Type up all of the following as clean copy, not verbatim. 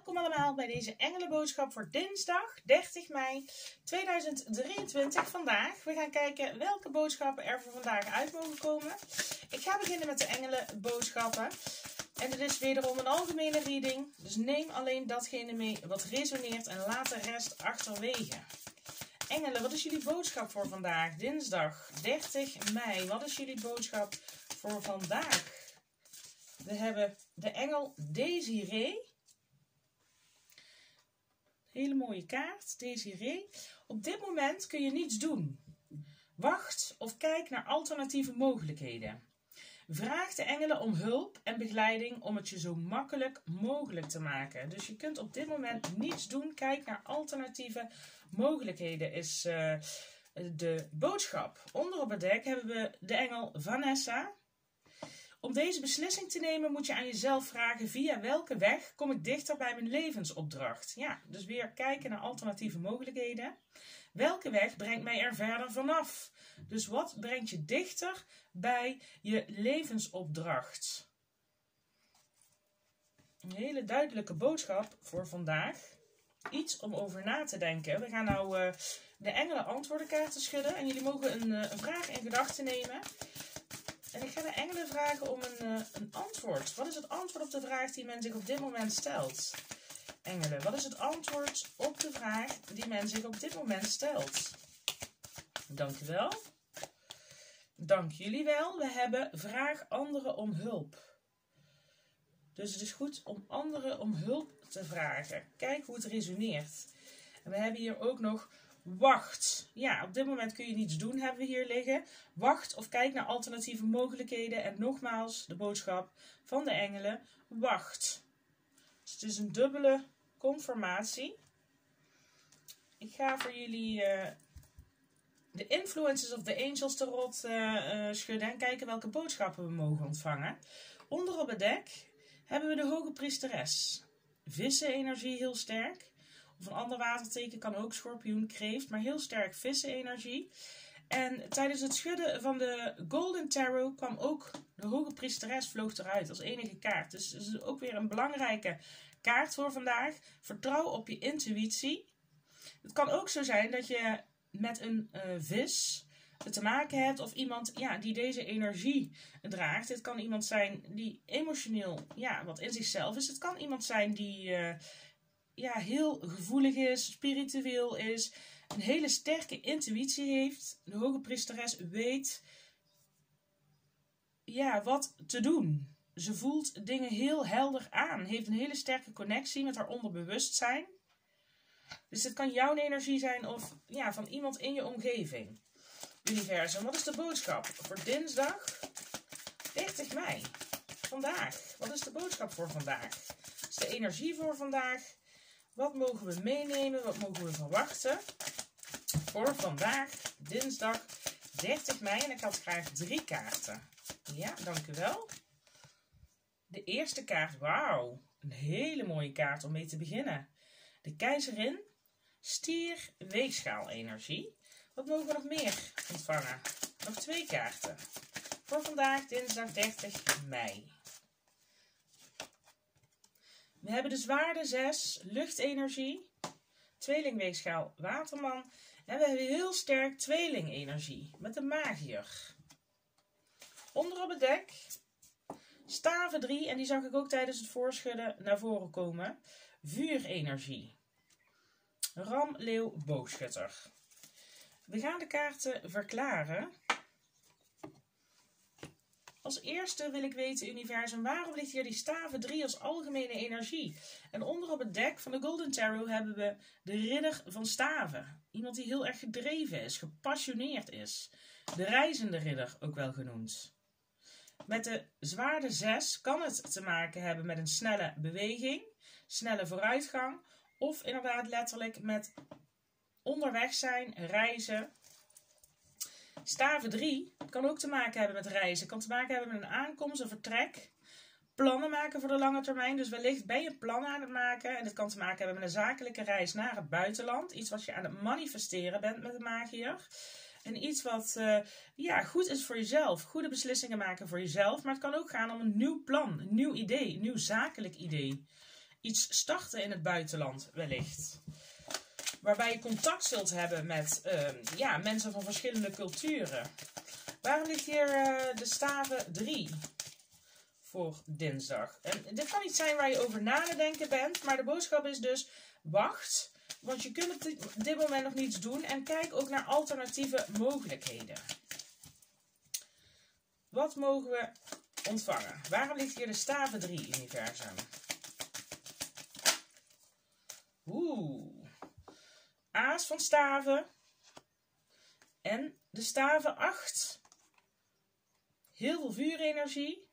Welkom allemaal bij deze engelenboodschap voor dinsdag 30 mei 2023. Vandaag, we gaan kijken welke boodschappen er voor vandaag uit mogen komen. Ik ga beginnen met de engelenboodschappen. En dit is wederom een algemene reading. Dus neem alleen datgene mee wat resoneert en laat de rest achterwege. Engelen, wat is jullie boodschap voor vandaag? Dinsdag 30 mei. Wat is jullie boodschap voor vandaag? We hebben de engel Desiree. Hele mooie kaart, Desiree. Op dit moment kun je niets doen. Wacht of kijk naar alternatieve mogelijkheden. Vraag de engelen om hulp en begeleiding om het je zo makkelijk mogelijk te maken. Dus je kunt op dit moment niets doen. Kijk naar alternatieve mogelijkheden is de boodschap. Onder op het dek hebben we de engel Vanessa. Om deze beslissing te nemen moet je aan jezelf vragen: via welke weg kom ik dichter bij mijn levensopdracht? Ja, dus weer kijken naar alternatieve mogelijkheden. Welke weg brengt mij er verder vanaf? Dus wat brengt je dichter bij je levensopdracht? Een hele duidelijke boodschap voor vandaag. Iets om over na te denken. We gaan nou de engelen antwoordenkaarten schudden. En jullie mogen een vraag in gedachten nemen. En ik ga de engelen vragen om een antwoord. Wat is het antwoord op de vraag die men zich op dit moment stelt? Engelen, wat is het antwoord op de vraag die men zich op dit moment stelt? Dank u wel. Dank jullie wel. We hebben vraag anderen om hulp. Dus het is goed om anderen om hulp te vragen. Kijk hoe het resoneert. En we hebben hier ook nog wacht. Ja, op dit moment kun je niets doen, hebben we hier liggen. Wacht of kijk naar alternatieve mogelijkheden. En nogmaals de boodschap van de engelen. Wacht. Dus het is een dubbele confirmatie. Ik ga voor jullie de Influences of the Angels tarot schudden. En kijken welke boodschappen we mogen ontvangen. Onder op het dek hebben we de hoge priesteres. Vissenenergie heel sterk. Of een ander waterteken kan ook, schorpioen, kreeft, maar heel sterk vissenenergie. En tijdens het schudden van de Golden Tarot kwam ook de hoge priesteres vloog eruit als enige kaart. Dus dat is ook weer een belangrijke kaart voor vandaag. Vertrouw op je intuïtie. Het kan ook zo zijn dat je met een vis te maken hebt of iemand die deze energie draagt. Het kan iemand zijn die emotioneel wat in zichzelf is. Het kan iemand zijn die heel gevoelig is, spiritueel is, een hele sterke intuïtie heeft. De hoge priesteres weet wat te doen. Ze voelt dingen heel helder aan, heeft een hele sterke connectie met haar onderbewustzijn. Dus het kan jouw energie zijn of van iemand in je omgeving. Universum, wat is de boodschap voor dinsdag 30 mei? Vandaag, wat is de boodschap voor vandaag? Wat is de energie voor vandaag? Wat mogen we meenemen? Wat mogen we verwachten? Voor vandaag, dinsdag 30 mei. En ik had graag 3 kaarten. Ja, dank u wel. De eerste kaart, wauw. Een hele mooie kaart om mee te beginnen. De keizerin, stier, weegschaal energie. Wat mogen we nog meer ontvangen? Nog 2 kaarten. Voor vandaag, dinsdag 30 mei. We hebben de zwaarde 6, luchtenergie, tweelingweegschaal, waterman. En we hebben heel sterk tweelingenergie met de magier. Onder op het dek, staven 3, en die zag ik ook tijdens het voorschudden naar voren komen. Vuurenergie, ram, leeuw, boogschutter. We gaan de kaarten verklaren. Als eerste wil ik weten, universum, waarom ligt hier die staven 3 als algemene energie? En onder op het dek van de Golden Tarot hebben we de ridder van staven. Iemand die heel erg gedreven is, gepassioneerd is. De reizende ridder ook wel genoemd. Met de zwaarde 6 kan het te maken hebben met een snelle beweging, snelle vooruitgang. Of inderdaad letterlijk met onderweg zijn, reizen. Staven 3 kan ook te maken hebben met reizen. Kan te maken hebben met een aankomst, een vertrek. Plannen maken voor de lange termijn. Dus wellicht ben je plannen aan het maken. En dit kan te maken hebben met een zakelijke reis naar het buitenland. Iets wat je aan het manifesteren bent met de magier. En iets wat goed is voor jezelf. Goede beslissingen maken voor jezelf. Maar het kan ook gaan om een nieuw plan, een nieuw idee, een nieuw zakelijk idee. iets starten in het buitenland wellicht. Waarbij je contact zult hebben met mensen van verschillende culturen. Waarom ligt hier de staven 3 voor dinsdag? En dit kan iets zijn waar je over na te denken bent. Maar de boodschap is dus, wacht. Want je kunt op dit moment nog niets doen. En kijk ook naar alternatieve mogelijkheden. Wat mogen we ontvangen? Waarom ligt hier de staven 3, universum? Aas van staven. En de staven 8. Heel veel vuurenergie.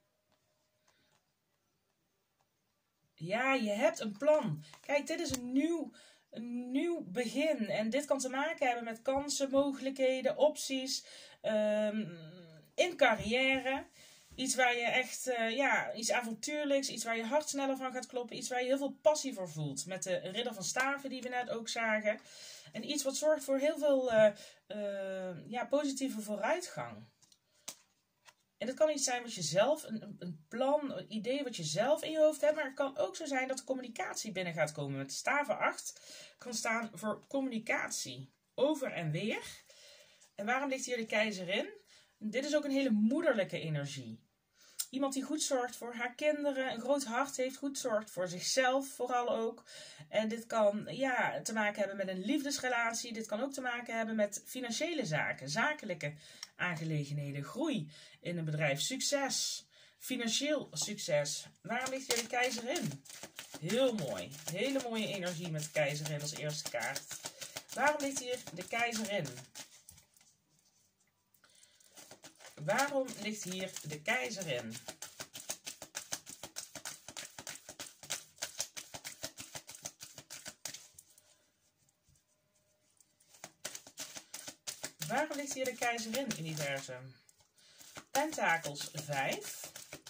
Ja, je hebt een plan. Kijk, dit is een nieuw begin. En dit kan te maken hebben met kansen, mogelijkheden, opties. In carrière. Iets waar je echt, iets avontuurlijks. Iets waar je hart sneller van gaat kloppen. Iets waar je heel veel passie voor voelt. Met de ridder van staven die we net ook zagen. En iets wat zorgt voor heel veel positieve vooruitgang. En dat kan iets zijn wat je zelf, een plan, een idee wat je zelf in je hoofd hebt. Maar het kan ook zo zijn dat de communicatie binnen gaat komen. Met staven 8 kan staan voor communicatie. Over en weer. En waarom ligt hier de keizerin? Dit is ook een hele moederlijke energie. Iemand die goed zorgt voor haar kinderen, een groot hart heeft, goed zorgt voor zichzelf vooral ook. En dit kan te maken hebben met een liefdesrelatie. Dit kan ook te maken hebben met financiële zaken, zakelijke aangelegenheden, groei in een bedrijf, succes, financieel succes. Waarom ligt hier de keizerin? Heel mooi. Hele mooie energie met de keizerin als eerste kaart. Waarom ligt hier de keizerin? Waarom ligt hier de keizerin? Waarom ligt hier de keizerin, universum? Pentakels 5.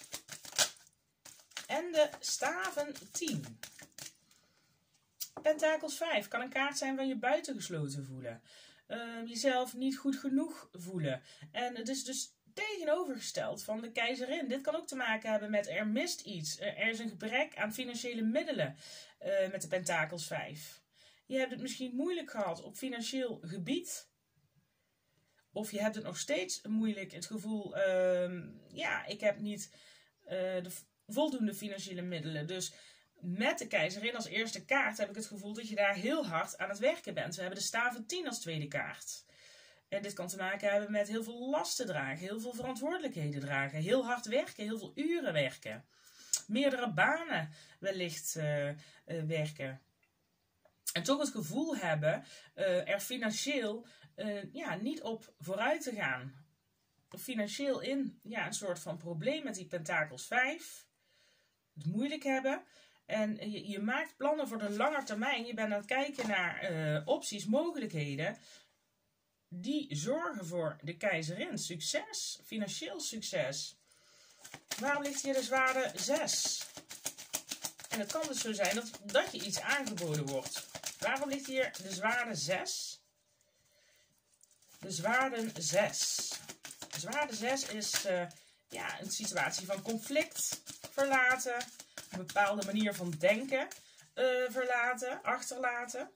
En de staven 10. Pentakels 5 kan een kaart zijn van je buitengesloten voelen. Jezelf niet goed genoeg voelen. En het is dus tegenovergesteld van de keizerin. Dit kan ook te maken hebben met er mist iets. Er is een gebrek aan financiële middelen met de pentakels 5. Je hebt het misschien moeilijk gehad op financieel gebied. Of je hebt het nog steeds moeilijk. Het gevoel, ik heb niet de voldoende financiële middelen. Dus met de keizerin als eerste kaart heb ik het gevoel dat je daar heel hard aan het werken bent. We hebben de staven 10 als tweede kaart. En dit kan te maken hebben met heel veel lasten dragen, heel veel verantwoordelijkheden dragen, heel hard werken, heel veel uren werken. Meerdere banen wellicht werken. En toch het gevoel hebben er financieel niet op vooruit te gaan. Financieel in een soort van probleem met die pentakels 5. Het moeilijk hebben. En je maakt plannen voor de lange termijn. Je bent aan het kijken naar opties, mogelijkheden. Die zorgen voor de keizerin. Succes. Financieel succes. Waarom ligt hier de zwaarde 6? En het kan dus zo zijn dat je iets aangeboden wordt. Waarom ligt hier de zwaarde 6? De zwaarden 6. De zwaarde 6 is een situatie van conflict verlaten. Een bepaalde manier van denken verlaten, achterlaten.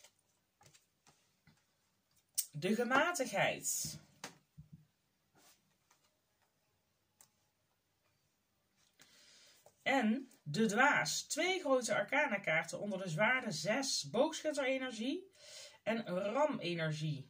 De gematigheid. En de dwaas. 2 grote arcana kaarten onder de zwaarde 6. Boogschutterenergie en ramenergie.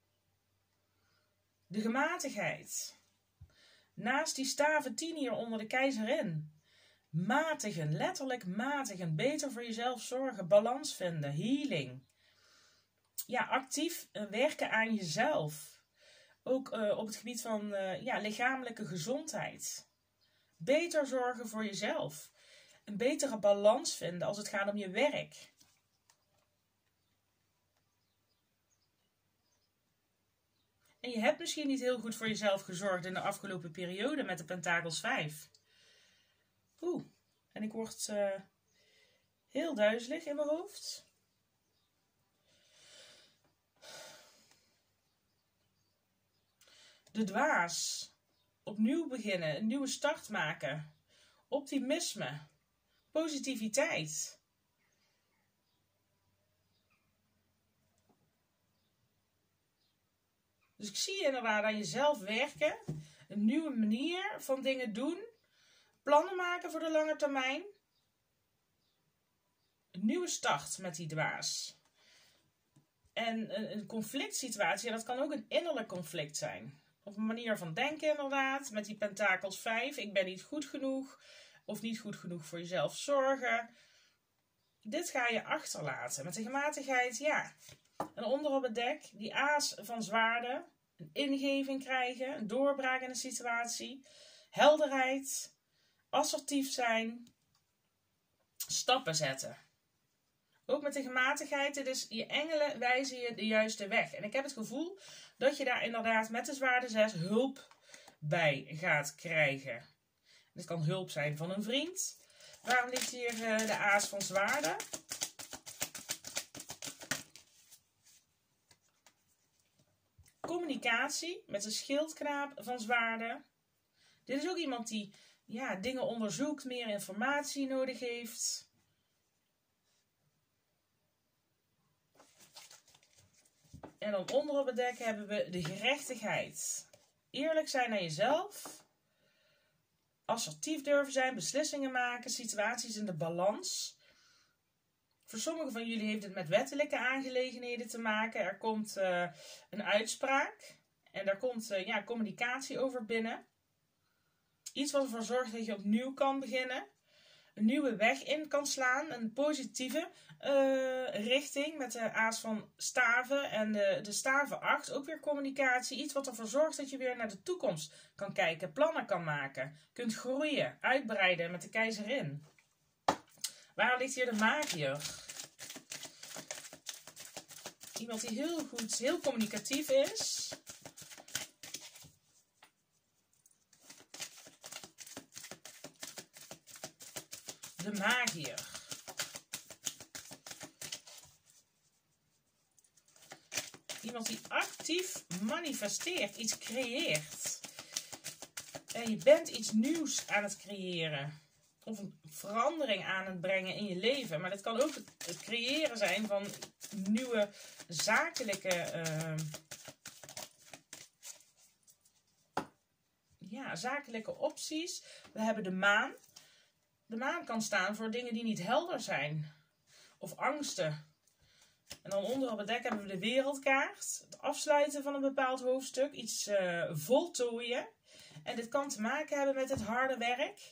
De gematigheid. Naast die staven 10 hier onder de keizerin. Matigen, letterlijk matigen. Beter voor jezelf zorgen, balans vinden, healing. Ja, actief werken aan jezelf. Ook op het gebied van lichamelijke gezondheid. Beter zorgen voor jezelf. Een betere balans vinden als het gaat om je werk. En je hebt misschien niet heel goed voor jezelf gezorgd in de afgelopen periode met de pentakels 5. En ik word heel duizelig in mijn hoofd. De dwaas. Opnieuw beginnen, een nieuwe start maken. Optimisme. Positiviteit. Dus ik zie inderdaad aan jezelf werken. Een nieuwe manier van dingen doen. Plannen maken voor de lange termijn. Een nieuwe start met die dwaas. En een conflict situatie, dat kan ook een innerlijk conflict zijn. Of een manier van denken inderdaad. Met die pentakels 5. Ik ben niet goed genoeg. Of niet goed genoeg voor jezelf zorgen. Dit ga je achterlaten. Met de gematigheid, ja. En onder op het dek, die aas van zwaarden. Een ingeving krijgen. Een doorbraak in een situatie. Helderheid. Assertief zijn. Stappen zetten. Ook met de gematigheid, dus je engelen wijzen je de juiste weg. En ik heb het gevoel dat je daar inderdaad met de zwaarden 6 hulp bij gaat krijgen. Dit kan hulp zijn van een vriend. Waarom ligt hier de aas van zwaarden? Communicatie met de schildknaap van zwaarden. Dit is ook iemand die dingen onderzoekt, meer informatie nodig heeft. En dan onder op het dek hebben we de gerechtigheid. Eerlijk zijn naar jezelf. Assertief durven zijn, beslissingen maken, situaties in de balans. Voor sommigen van jullie heeft het met wettelijke aangelegenheden te maken. Er komt een uitspraak. En daar komt communicatie over binnen. Iets wat ervoor zorgt dat je opnieuw kan beginnen. Een nieuwe weg in kan slaan. Een positieve richting met de aas van staven en de staven 8. Ook weer communicatie. Iets wat ervoor zorgt dat je weer naar de toekomst kan kijken. Plannen kan maken. Kunt groeien. Uitbreiden met de keizerin. Waar ligt hier de magier? Iemand die heel communicatief is. De magier. Iemand die actief manifesteert, iets creëert. En je bent iets nieuws aan het creëren. Of een verandering aan het brengen in je leven. Maar dat kan ook het creëren zijn van nieuwe zakelijke... zakelijke opties. We hebben de maan. De maan kan staan voor dingen die niet helder zijn. Of angsten. En dan onder op het dek hebben we de wereldkaart. Het afsluiten van een bepaald hoofdstuk. Iets voltooien. En dit kan te maken hebben met het harde werk.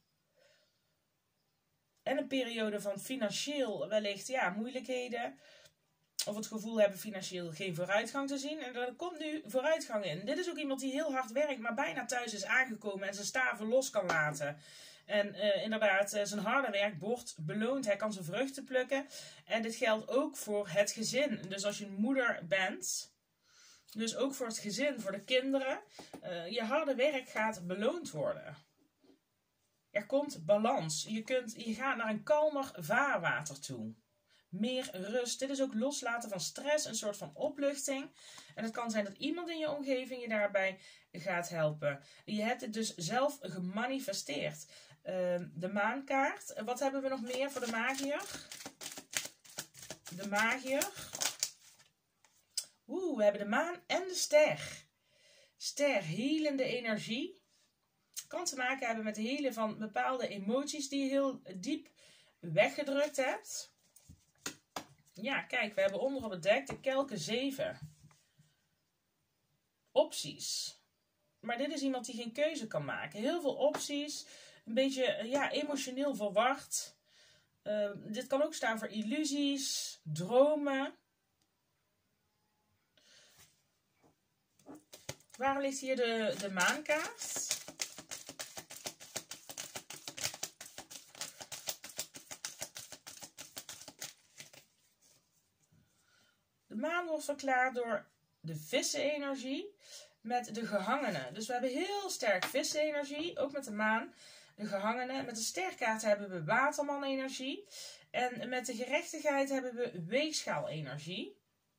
En een periode van financieel wellicht moeilijkheden. Of het gevoel hebben financieel geen vooruitgang te zien. En er komt nu vooruitgang in. Dit is ook iemand die heel hard werkt, maar bijna thuis is aangekomen en zijn staven los kan laten. En inderdaad, zijn harde werk wordt beloond. Hij kan zijn vruchten plukken. En dit geldt ook voor het gezin. Dus als je een moeder bent, dus ook voor het gezin, voor de kinderen. Je harde werk gaat beloond worden. Er komt balans. Je gaat naar een kalmer vaarwater toe. Meer rust. Dit is ook loslaten van stress. Een soort van opluchting. En het kan zijn dat iemand in je omgeving je daarbij gaat helpen. Je hebt het dus zelf gemanifesteerd. De maankaart. Wat hebben we nog meer voor de magier? De magier. We hebben de maan en de ster. Ster, helende energie. Kan te maken hebben met het helen van bepaalde emoties die je heel diep weggedrukt hebt. Ja, kijk, we hebben onder op het dek de kelken 7. Opties. Maar dit is iemand die geen keuze kan maken. Heel veel opties. Een beetje emotioneel verward. Dit kan ook staan voor illusies, dromen. Waar ligt hier de maankaart? De maan wordt verklaard door de vissenenergie met de gehangenen. Dus we hebben heel sterk vissenenergie, ook met de maan. De gehangenen. Met de sterkaart hebben we waterman-energie. En met de gerechtigheid hebben we weegschaal-energie.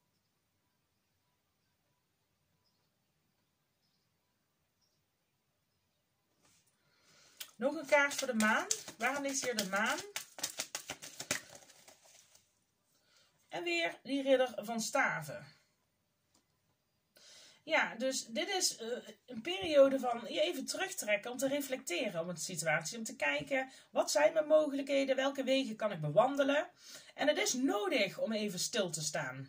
Nog een kaart voor de maan. Waarom ligt hier de maan? En weer die ridder van staven. Ja, dus dit is een periode van je even terugtrekken om te reflecteren op een situatie. Om te kijken, wat zijn mijn mogelijkheden? Welke wegen kan ik bewandelen? En het is nodig om even stil te staan.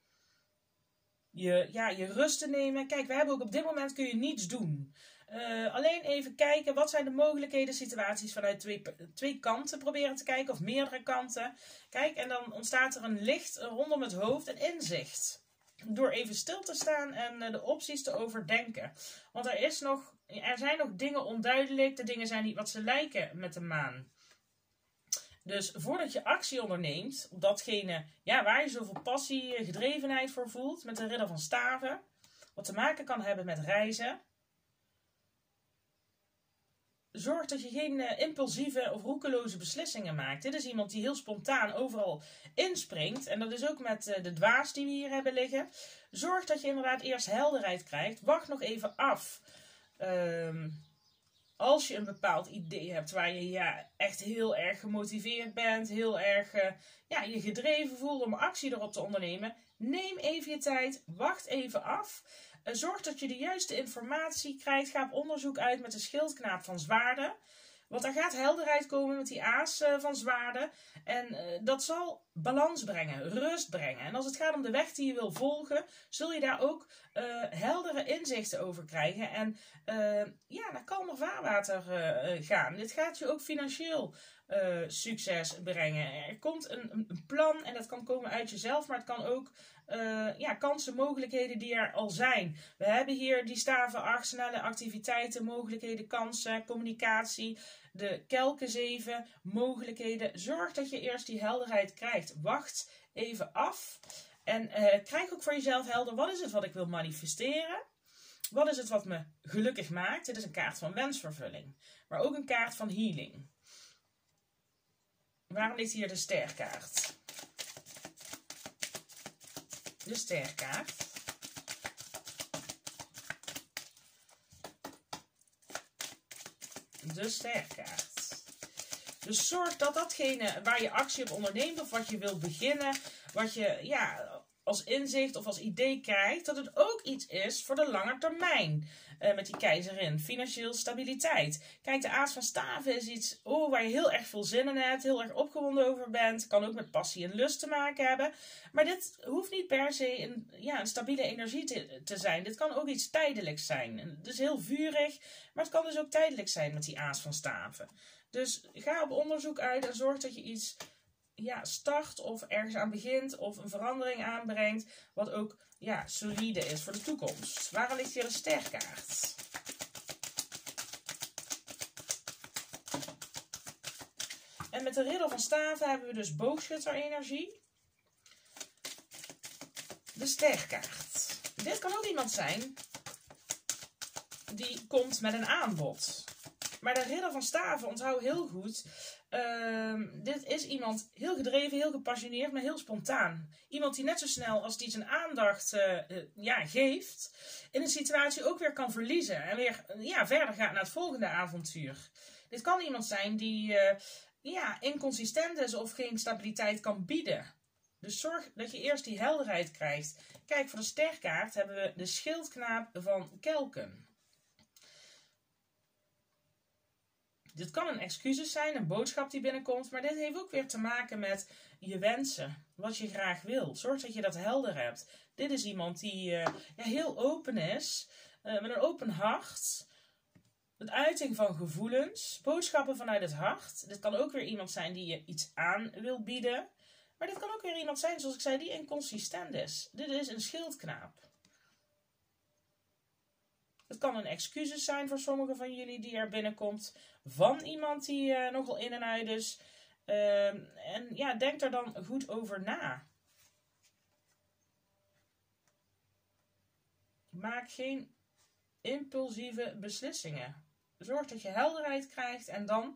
Je rust te nemen. Kijk, we hebben ook op dit moment kun je niets doen. Alleen even kijken, wat zijn de mogelijkheden, situaties vanuit twee kanten proberen te kijken. Of meerdere kanten. Kijk, en dan ontstaat er een licht rondom het hoofd, een inzicht. Door even stil te staan en de opties te overdenken. Want er zijn nog dingen onduidelijk. De dingen zijn niet wat ze lijken met de maan. Dus voordat je actie onderneemt op datgene waar je zoveel passie, gedrevenheid voor voelt. Met de ridder van staven. Wat te maken kan hebben met reizen. Zorg dat je geen impulsieve of roekeloze beslissingen maakt. Dit is iemand die heel spontaan overal inspringt. En dat is ook met de dwaas die we hier hebben liggen. Zorg dat je inderdaad eerst helderheid krijgt. Wacht nog even af. Als je een bepaald idee hebt waar je echt heel erg gemotiveerd bent. Heel erg je gedreven voelt om actie erop te ondernemen. Neem even je tijd. Wacht even af. Zorg dat je de juiste informatie krijgt. Ga op onderzoek uit met de schildknaap van zwaarden. Want er gaat helderheid komen met die aas van zwaarden. En dat zal balans brengen, rust brengen. En als het gaat om de weg die je wil volgen, zul je daar ook heldere inzichten over krijgen. En naar kalmer vaarwater gaan. Dit gaat je ook financieel succes brengen. Er komt een plan en dat kan komen uit jezelf, maar het kan ook kansen, mogelijkheden die er al zijn. We hebben hier die staven 8, snelle activiteiten, mogelijkheden, kansen, communicatie. De kelken 7, mogelijkheden. Zorg dat je eerst die helderheid krijgt. Wacht even af. En krijg ook voor jezelf helder, wat is het wat ik wil manifesteren? Wat is het wat me gelukkig maakt? Dit is een kaart van wensvervulling. Maar ook een kaart van healing. Waarom ligt hier de sterkaart? De sterkaart. De sterkaart. Dus zorg dat datgene waar je actie op onderneemt of wat je wilt beginnen, wat je als inzicht of als idee krijgt, dat het ook iets is voor de lange termijn. Met die keizerin. Financieel stabiliteit. Kijk, de aas van staven is iets waar je heel erg veel zin in hebt. Heel erg opgewonden over bent. Kan ook met passie en lust te maken hebben. Maar dit hoeft niet per se een stabiele energie te zijn. Dit kan ook iets tijdelijks zijn. Het is heel vurig. Maar het kan dus ook tijdelijk zijn met die aas van staven. Dus ga op onderzoek uit en zorg dat je iets start of ergens aan begint of een verandering aanbrengt. Wat ook solide is voor de toekomst. Waarom ligt hier de sterkaart? En met de ridder van staven hebben we dus boogschutter-energie. De sterkaart. Dit kan ook iemand zijn die komt met een aanbod. Maar de ridder van staven, onthoud heel goed. Dit is iemand heel gedreven, heel gepassioneerd, maar heel spontaan. Iemand die net zo snel als die zijn aandacht geeft, in een situatie ook weer kan verliezen. En weer verder gaat naar het volgende avontuur. Dit kan iemand zijn die inconsistent is of geen stabiliteit kan bieden. Dus zorg dat je eerst die helderheid krijgt. Kijk, voor de sterkaart hebben we de schildknaap van kelken. Dit kan een excuus zijn, een boodschap die binnenkomt, maar dit heeft ook weer te maken met je wensen, wat je graag wilt. Zorg dat je dat helder hebt. Dit is iemand die heel open is, met een open hart, een uiting van gevoelens, boodschappen vanuit het hart. Dit kan ook weer iemand zijn die je iets aan wil bieden, maar dit kan ook weer iemand zijn, zoals ik zei, die inconsistent is. Dit is een schildknaap. Het kan een excuus zijn voor sommigen van jullie die er binnenkomt van iemand die nogal in en uit is. Denk er dan goed over na. Maak geen impulsieve beslissingen. Zorg dat je helderheid krijgt en dan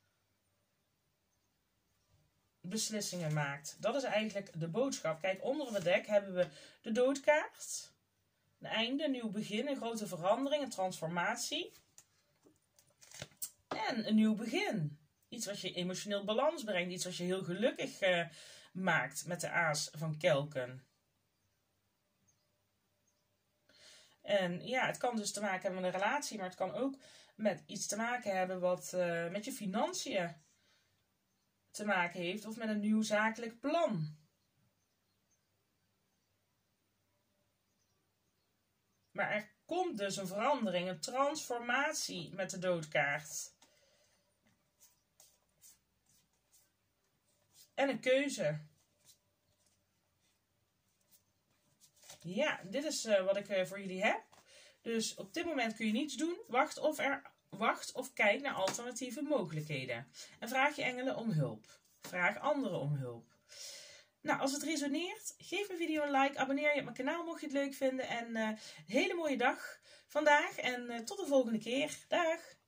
beslissingen maakt. Dat is eigenlijk de boodschap. Kijk, onder het dek hebben we de doodkaart. Een einde, een nieuw begin, een grote verandering, een transformatie. En een nieuw begin. Iets wat je emotioneel balans brengt. Iets wat je heel gelukkig maakt met de aas van kelken. En ja, het kan dus te maken hebben met een relatie, maar het kan ook met iets te maken hebben wat met je financiën te maken heeft of met een nieuw zakelijk plan. Maar er komt dus een verandering, een transformatie met de doodkaart. En een keuze. Ja, dit is wat ik voor jullie heb. Dus op dit moment kun je niets doen. Wacht of kijk naar alternatieve mogelijkheden. En vraag je engelen om hulp. Vraag anderen om hulp. Nou, als het resoneert, geef mijn video een like. Abonneer je op mijn kanaal mocht je het leuk vinden. En hele mooie dag vandaag. En tot de volgende keer. Dag!